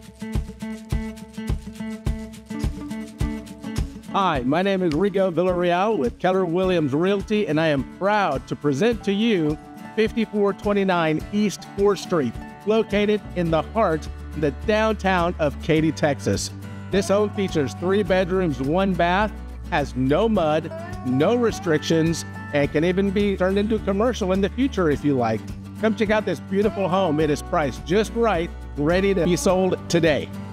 Hi, my name is Rigo Villarreal with Keller Williams Realty, and I am proud to present to you 5429 East 4th Street, located in the heart of the downtown of Katy, Texas. This home features 3 bedrooms, 1 bath, has no mud, no restrictions, and can even be turned into commercial in the future if you like. Come check out this beautiful home. It is priced just right, ready to be sold today.